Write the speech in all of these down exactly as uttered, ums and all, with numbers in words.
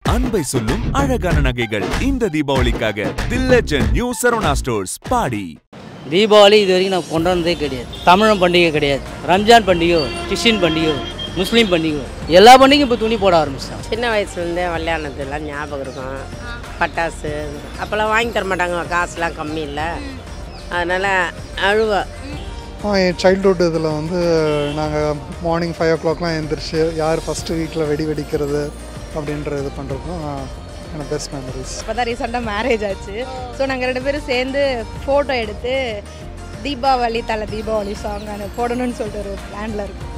அன்பை சொல்லும் அழகான நகைகள் இந்த தீபாவளிக்காக the legend new Saravana stores Padi. Deepavali இது வரைக்கும் நான் கொண்டாடுறதே கிடையாது. தமிழன் பண்டிகை கிடையாது, ரம்ஜான் பண்டிகை, கிறிஸ்டின் பண்டிகை, முஸ்லீம் பண்டிகை, எல்லா பண்டிகையும் இப்போ துணி போட ஆரம்பிச்சிட்டாங்க. சின்ன வயசுலேருந்தே விளையாடுனதுலாம் ஞாபகம் இருக்கும். பட்டாசு அப்போல்லாம் வாங்கி தர மாட்டாங்க, காசுலாம் கம்மி இல்லை, அதனால் அழுவா. என் சைல்ட்ஹுட் இதில் வந்து நாங்கள் மார்னிங் ஃபைவ் ஓ கிளாக்லாம் எழுந்திரிச்சு யார் ஃபஸ்ட்டு வீட்டில் வெடி வெடிக்கிறது அப்படின்ற இது பண்ணுறதும் எனக்கு பெஸ்ட் மெமரிஸ். இப்போ தான் ரீசெண்டாக மேரேஜ் ஆச்சு. ஸோ நாங்கள் ரெண்டு பேரும் சேர்ந்து ஃபோட்டோ எடுத்து தீபாவளி தலை தீபாவளி சாங் அதை போடணும்னு சொல்லிட்டு ஒரு பிளானில் இருக்கும்.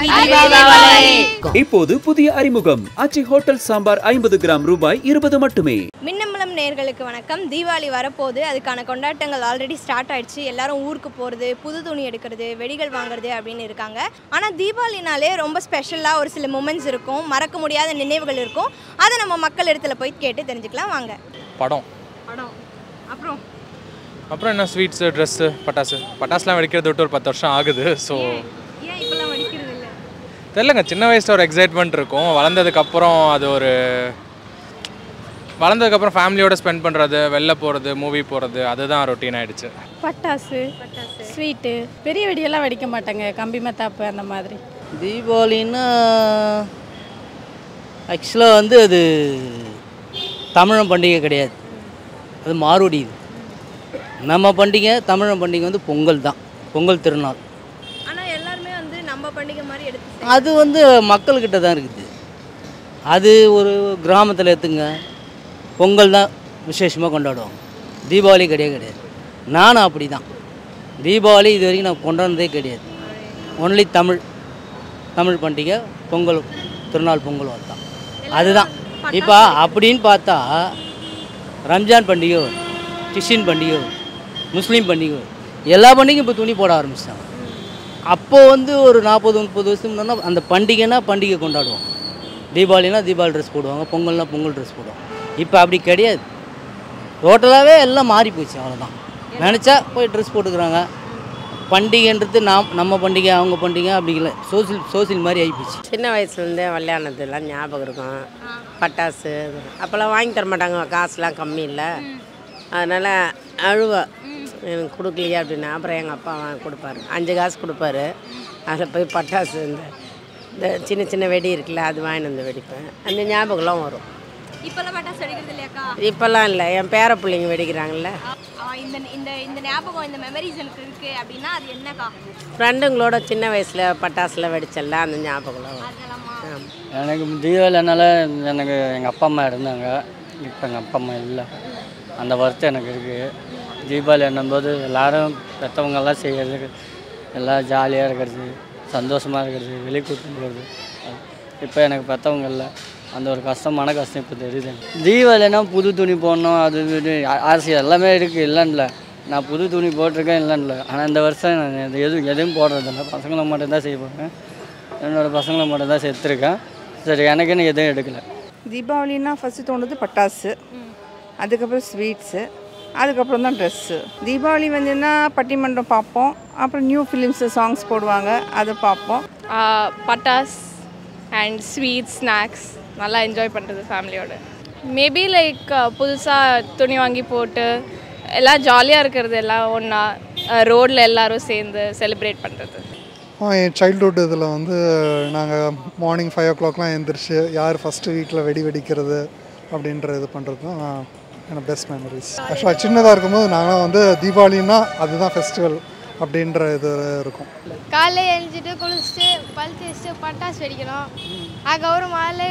இப்போது புதிய அறிமுகம் அச்சி ஹோட்டல் சாம்பார் ஐம்பது கிராம் ரூபாய் இருபது மட்டுமே. மின்னம்பலம் நேர்களுக்கு வணக்கம். தீபாவளி வரப்போகுது, அதுக்கான கொண்டாட்டங்கள் ஆல்ரெடி ஸ்டார்ட் ஆயிடுச்சு. எல்லாரும் ஊருக்கு போகிறது, புது துணி எடுக்கிறது, வெடிகள் வாங்குறது அப்படின்னு இருக்காங்க. ஆனால் தீபாவளினாலே ரொம்ப ஸ்பெஷலாக ஒரு சில மூமெண்ட்ஸ் இருக்கும், மறக்க முடியாத நினைவுகள் இருக்கும். அதை நம்ம மக்கள் இடத்துல போய் கேட்டு தெரிஞ்சுக்கலாம் வாங்க. படம் படம் அப்புறம் அப்புறம் என்ன ஸ்வீட்ஸு, ட்ரெஸ்ஸு, பட்டாசு. பட்டாசுலாம் வெடிக்கிறது விட்டு ஒரு பத்து வருஷம் ஆகுது. ஸோ ஏன் இப்போல்லாம் வெடிக்கிறது இல்லை தெரிலங்க, சின்ன வயசில் ஒரு எக்ஸைட்மெண்ட் இருக்கும். வளர்ந்ததுக்கப்புறம் அது ஒரு வளர்ந்ததுக்கப்புறம் ஃபேமிலியோட ஸ்பெண்ட் பண்ணுறது, வெளில போகிறது, மூவி போகிறது, அதுதான் ரொட்டீன் ஆகிடுச்சு. பட்டாசு ஸ்வீட்டு பெரிய வெடியெல்லாம் வெடிக்க மாட்டாங்க, கம்பி மத்தாப்பு அந்த மாதிரி. தீபாவளின்னா ஆக்சுவலாக வந்து அது தமிழன் பண்டிகை கிடையாது, அது மாறுடி. இது நம்ம பண்டிகை, தமிழன் பண்டிகை வந்து பொங்கல் தான், பொங்கல் திருநாள். ஆனால் எல்லாருமே வந்து நம்ம பண்டிகை மாதிரி எடுத்து அது வந்து மக்கள்கிட்ட தான் இருக்குது. அது ஒரு கிராமத்தில் எடுத்துங்க, பொங்கல் தான் விசேஷமாக கொண்டாடுவாங்க, தீபாவளி கிடையாது கிடையாது. நானும் அப்படி தான். தீபாவளி இது வரைக்கும் நான் கொண்டாடுறதே கிடையாது. ஒன்லி தமிழ் தமிழ் பண்டிகை பொங்கல் திருநாள் பொங்கல் தான், அதுதான். இப்போ அப்படின்னு பார்த்தா ரம்ஜான் பண்டிகை, கிறிஸ்டின் பண்டிகை, முஸ்லீம் பண்டிகை, எல்லா பண்டிகையும் இப்போ துணி போட ஆரம்பிச்சிட்டாங்க. அப்போது வந்து ஒரு நாற்பது முப்பது வருஷத்துக்கு முன்னாடி அந்த பண்டிகைனா பண்டிகை கொண்டாடுவோம். தீபாவளினா தீபாவளி ட்ரெஸ் போடுவாங்க, பொங்கல்னா பொங்கல் ட்ரெஸ் போடுவாங்க. இப்போ அப்படி கிடையாது, டோட்டலாகவே எல்லாம் மாறி போச்சு. அவ்வளோதான், நினச்சா போய் ட்ரெஸ் போட்டுக்கிறாங்க. பண்டிகைன்றது நாம் நம்ம பண்டிகை அவங்க பண்டிகை அப்படி இல்லை, சோசியல் சோசியல் மாதிரி ஆகிப்போச்சு. சின்ன வயசுலேருந்தே விளையாடுனதுலாம் ஞாபகம் இருக்கும். பட்டாசு அப்போல்லாம் வாங்கி தர மாட்டாங்க, காசுலாம் கம்மி இல்லை, அதனால் அழுவா. எனக்கு கொடுக்கலையா அப்படின்னா அப்புறம் எங்கள் அப்பா வாங்கி கொடுப்பாரு, அஞ்சு காசு கொடுப்பாரு. அதில் போய் பட்டாசு இந்த இந்த சின்ன சின்ன வெடி இருக்குல்ல, அது வாங்கிட்டு வந்து வெடிப்பேன். அந்த ஞாபகம்லாம் வரும். இப்போல்லாம் பட்டாசு வெடிக்கிறது இல்லையாக்கா? இப்போல்லாம் இல்லை, என் பேர பிள்ளைங்க வெடிக்கிறாங்கல்ல. இந்த இந்த இந்த ஞாபகம், இந்த மெமரிஸ் எனக்கு இருக்குது அப்படின்னா அது என்னக்கா? ஃப்ரெண்டுங்களோட சின்ன வயசில் பட்டாசுலாம் வெடிச்சல அந்த ஞாபகம்லாம் வரும். எனக்கு தீபாவளினால எனக்கு எங்கள் அப்பா அம்மா இருந்தாங்க, இப்போ எங்கள் அப்பா அம்மா இல்லை. அந்த வருத்தம் எனக்கு இருக்குது. தீபாவளி என்னும்போது எல்லோரும் பெற்றவங்கெல்லாம் செய்கிறது, எல்லாம் ஜாலியாக இருக்கிறது, சந்தோஷமாக இருக்கிறது, வெளியே கூட்டிட்டு போகிறது. இப்போ எனக்கு பெற்றவங்க இல்லை, அந்த ஒரு கஷ்டமான கஷ்டம் இப்போ தெரியுது. தீபாவளினா புது துணி போடணும், அது இது ஆசை எல்லாமே இருக்குது, இல்லைன்னு. நான் புது துணி போட்டிருக்கேன், இல்லைன்னு. ஆனால் இந்த வருஷம் நான் எதுவும் எதுவும் போடுறதில்ல, பசங்களை மட்டும்தான் செய்ய போகிறேன். என்னோடய பசங்களை மட்டும் தான் சேர்த்துருக்கேன். சரி, எனக்குன்னு எதுவும் எடுக்கலை. தீபாவளின்னா ஃபஸ்ட்டு தோணுது பட்டாசு, அதுக்கப்புறம் ஸ்வீட்ஸு, அதுக்கப்புறம் தான் ட்ரெஸ்ஸு. தீபாவளி வந்துன்னா பட்டிமன்றம் பார்ப்போம், அப்புறம் நியூ ஃபிலிம்ஸு சாங்ஸ் போடுவாங்க, அதை பார்ப்போம். பட்டாஸ் அண்ட் ஸ்வீட்ஸ் ஸ்நாக்ஸ் நல்லா என்ஜாய் பண்ணுறது ஃபேமிலியோட. மேபி லைக் புதுசாக துணி வாங்கி போட்டு எல்லாம் ஜாலியாக இருக்கிறது, எல்லாம் ஒன்றா ரோடில் எல்லோரும் சேர்ந்து செலிப்ரேட் பண்ணுறது. என் சைல்ட்ஹுட் இதில் வந்து நாங்கள் மார்னிங் ஃபைவ் ஓ கிளாக்லாம் எழுந்திரிச்சு யார் ஃபஸ்ட்டு வீட்டில் வெடி வெடிக்கிறது அப்படின்ற இது பண்ணுறது தான் எனக்கு பெஸ்ட் மெமரிஸ். ஆக்சுவலாக சின்னதாக இருக்கும்போது நாங்கள் வந்து தீபாவளின்னா அதுதான் ஃபெஸ்டிவல் அப்படின்ற இது இருக்கும். காலைல எழுந்திட்டு குளிச்சுட்டு பல் தேய்ச்சிட்டு பட்டாசு வெடிக்கணும். அதுக்கப்புறம் மாலை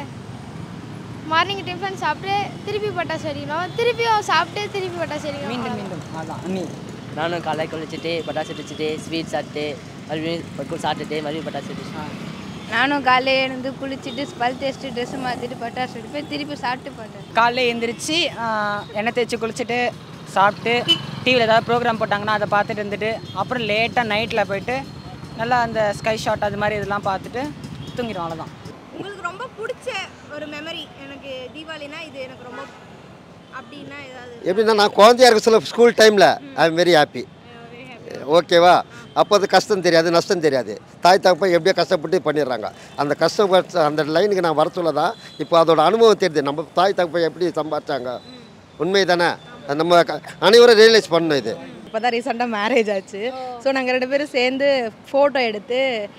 மார்னிங் டிஃபன் சாப்பிட்டு திருப்பி பட்டாசு வெடிக்கணும், திருப்பியும் சாப்பிட்டு திருப்பி பட்டாசு வெடிக்கணும். மீண்டும் மீண்டும் அதான் நானும் காலை குளிச்சுட்டு பட்டாசு வெடிச்சுட்டு ஸ்வீட் சாப்பிட்டு மறுபடியும் சாப்பிட்டுட்டு மறுபடியும் பட்டாசு வெடிச்சு. நானும் காலையில் எழுந்து குளிச்சுட்டு பல் தேய்ச்சிட்டு ட்ரெஸ்ஸு மாற்றிட்டு பட்டாசு வெடிப்பேன், திருப்பி சாப்பிட்டு போட்டேன். காலையில் எழுந்திரிச்சு எண்ணெய் தேய்ச்சி குளிச்சுட்டு சாப்பிட்டு டிவியில் ஏதாவது ப்ரோக்ராம் போட்டாங்கன்னா அதை பார்த்துட்டு இருந்துட்டு அப்புறம் லேட்டாக நைட்டில் போயிட்டு நல்லா அந்த ஸ்கை ஷாட் அது மாதிரி இதெல்லாம் பார்த்துட்டு தூங்கிடும். அவ்வளோதான். உங்களுக்கு ரொம்ப பிடிச்ச ஒரு மெமரி எனக்கு தீபாவளினா இது எனக்கு ரொம்ப அப்படின்னா ஏதாவது? எப்படின்னா நான் குழந்தையா இருக்க சொல்ல ஸ்கூல் டைமில் ஐ எம் வெரி ஹாப்பி. ஓகேவா? அப்போ அது கஷ்டம் தெரியாது, நஷ்டம் தெரியாது. தாய் தகப்பன் எப்படியோ கஷ்டப்பட்டு பண்ணிடுறாங்க. அந்த கஷ்டப்பட்டு அந்த லைனுக்கு நான் வர சொல்ல தான் இப்போ அதோட அனுபவம் தெரியுது. நம்ம தாய் தகப்பன் எப்படி சம்பாதிச்சாங்க, உண்மை தானே? நம்ம அனைவரும் ரியலைஸ் பண்ணணும். இது இப்போ தான் ரீசெண்டாக மேரேஜ் ஆச்சு. ஸோ நாங்கள் ரெண்டு பேரும் சேர்ந்து ஃபோட்டோ எடுத்து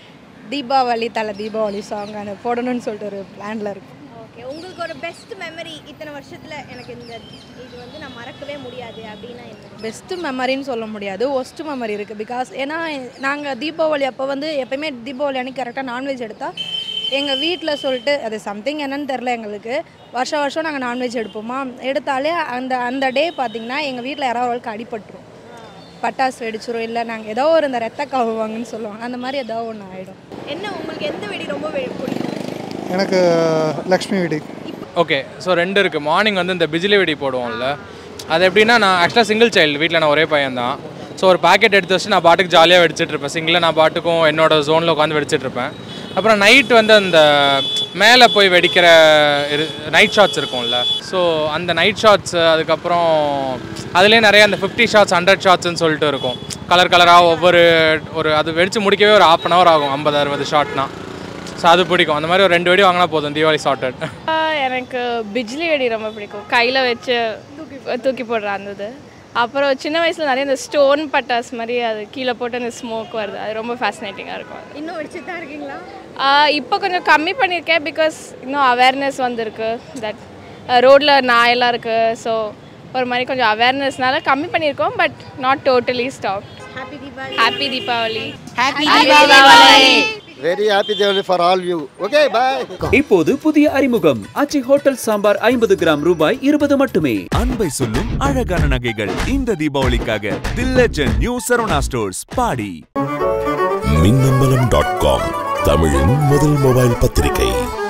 தீபாவளி தலை தீபாவளி சாங் அந்த போடணும்னு சொல்லிட்டு ஒரு பிளானில் இருக்கும். ஓகே, உங்களுக்கு ஒரு பெஸ்ட் மெமரி இத்தனை வருஷத்தில் எனக்கு இந்த இது வந்து நான் மறக்கவே முடியாது அப்படின்னா என்ன? பெஸ்ட்டு மெமரின்னு சொல்ல முடியாது, ஒஸ்ட்டு மெமரி இருக்குது. பிகாஸ் ஏன்னா நாங்கள் தீபாவளி அப்போ வந்து எப்போயுமே தீபாவளி அன்றைக்கி கரெக்டாக நான்வெஜ் எடுத்தால் எங்கள் வீட்டில் சொல்லிட்டு அது சம்திங் என்னன்னு தெரில எங்களுக்கு. வருஷம் வருஷம் நாங்கள் நான்வெஜ் எடுப்போமா, எடுத்தாலே அந்த அந்த டே பார்த்திங்கன்னா எங்கள் வீட்டில் யாராவது அடிபட்டுரும், பட்டாசு வெடிச்சிரும், இல்லை நாங்கள் ஏதோ ஒரு இந்த ரத்த கவுவாங்கன்னு சொல்லுவாங்க, அந்த மாதிரி ஏதோ ஒன்று ஆகிடும். என்ன உங்களுக்கு எந்த வெடி ரொம்ப பிடிக்கும்? எனக்கு லக்ஷ்மி வெடி. ஓகே, ஸோ ரெண்டு இருக்குது. மார்னிங் வந்து இந்த பிஜிலி வெடி போடுவோம்ல, அது எப்படின்னா நான் ஆக்சுவலாக சிங்கிள் சைல்டு, வீட்டில் நான் ஒரே பையன் தான். ஸோ ஒரு பேக்கெட் எடுத்து வச்சு நான் பாட்டுக்கு ஜாலியாக வெடிச்சிட்ருப்பேன். சிங்கிளாக நான் பாட்டுக்கும் என்னோட ஜோனில் உட்காந்து வெடிச்சிட்ருப்பேன். அப்புறம் நைட் வந்து அந்த மேலே போய் வெடிக்கிற நைட் ஷாட்ஸ் இருக்கும்ல, ஸோ அந்த நைட் ஷாட்ஸு, அதுக்கப்புறம் அதுலேயே நிறைய அந்த ஃபிஃப்டி ஷாட்ஸ் ஹண்ட்ரட் ஷாட்ஸ்ன்னு சொல்லிட்டு இருக்கும், கலர் கலராக ஒவ்வொரு ஒரு அது வெடித்து முடிக்கவே ஒரு ஹாஃப் அன் ஹவர் ஆகும், ஐம்பது அறுபது ஷாட்னா. ஸோ அது பிடிக்கும். அந்த மாதிரி ஒரு ரெண்டு வெடி வாங்கினா போதும், தீபாவளி சார்ட்டட். எனக்கு பிஜ்லி வெடி ரொம்ப பிடிக்கும், கையில் வச்சு தூக்கி போடுற அந்த. அப்புறம் சின்ன வயசில் நிறைய இந்த ஸ்டோன் பட்டாஸ் மாதிரி அது கீழே போட்டு அந்த ஸ்மோக் வருது, அது ரொம்ப ஃபேசினேட்டிங்காக இருக்கும். இன்னும் வச்சுட்டு தான் இருக்கீங்களா? இப்போ கொஞ்சம் கம்மி பண்ணியிருக்கேன், பிகாஸ் இன்னும் அவேர்னஸ் வந்திருக்கு, தட் ரோட்டில் நாயெல்லாம் இருக்குது. ஸோ ஒரு மாதிரி கொஞ்சம் அவேர்னஸ்னால கம்மி பண்ணியிருக்கோம், but not totally stop. Happy Deepavali. Happy Deepavali. Happy Deepavali. Very happy Deepavali for all you. Okay, bye. இப்போது புதிய அறிமுகம் ஆச்சி ஹோட்டல் சாம்பார் ஐம்பது கிராம் ரூபாய் இருபது மட்டுமே. அன்பை சொல்லும் அழகான நகைகள் இந்த தீபாவளிக்காக the legend new Saravana stores, பாடி. மின்னம்பலம் டாட் காம், தமிழின் முதல் மொபைல் பத்திரிகை.